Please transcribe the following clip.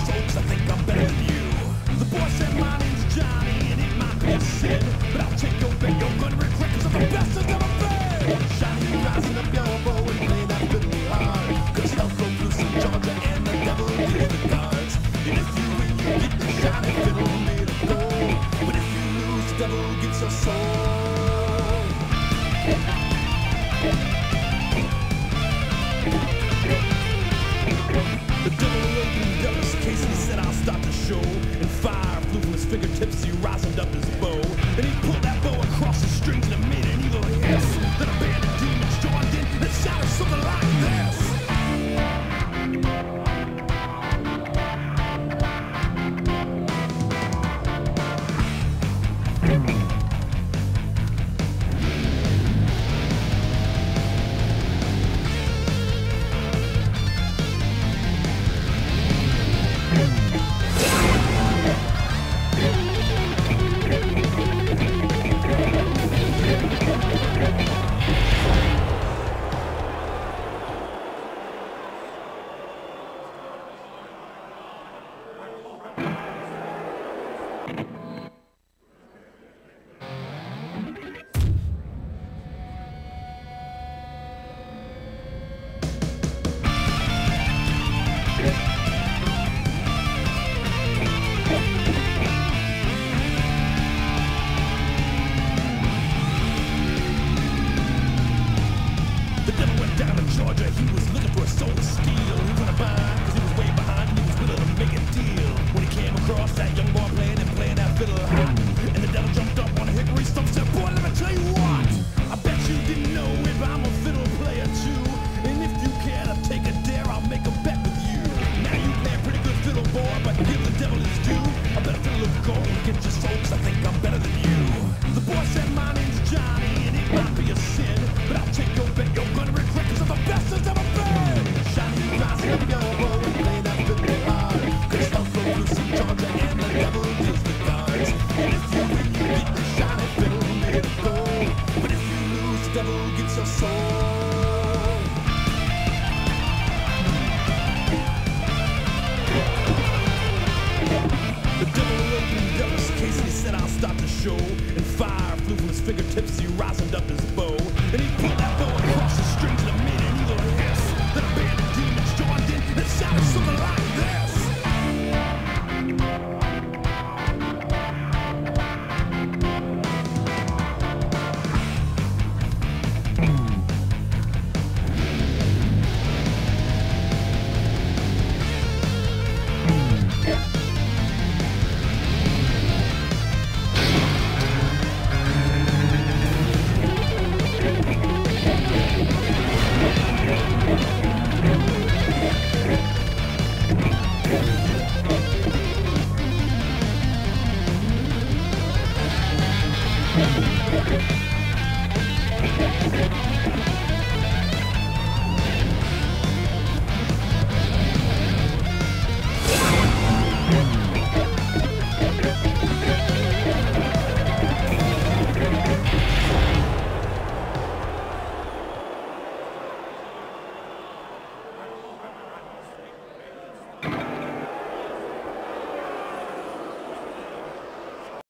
soul 'cause I think I'm better than you. The boy said my name's Johnny and it might be a sin, but I'll take your bet, you're gonna regret 'cause I'm the best I've ever been. Johnny, rising up your bow and play that fiddle hard, 'cause hell broke loose in Georgia and the devil deals the cards. And if you win, you get the shiny fiddle made of gold, but if you lose, the devil gets your soul. The devil opened up his case and he said, I'll start the show. And fire flew from his fingertips, he risened up his bow. And he pulled that bow across the strings and it made an evil hiss. Then a band of demons joined in and it shouted something like this. The devil went down to Georgia, he was looking for a soul to steal. He was gonna buy, cause he was way behind and he was willing to make a deal. When he came across that young boy playing that fiddle hot, and the devil jumped up on a hickory stump and said, boy, let me tell you what, I bet you didn't know it, but I'm a fiddle player too. And if you care to take a dare, I'll make a bet with you. Now you play a pretty good fiddle, boy, but give the devil his due. I bet a fiddle of gold get your soul, 'cause I think I'm better than you. The boy said my name's Johnny and it might be a sin, but I'll take your bet, you're gonna regret 'cause I'm the best that's ever been. Johnny, rising up your bow and play that fiddle hard, 'cause hell broke loose in Georgia and the devil deals the cards. And if you win, you get the shiny fiddle made of gold, but if you lose, the devil gets your soul. The devil opened up his case and he said, I'll start the show. And fire flew from his fingertips, he risened up his bow. And he pulled that bow across the strings and it made an evil hiss. Then a band of demons joined in and shouted something like this.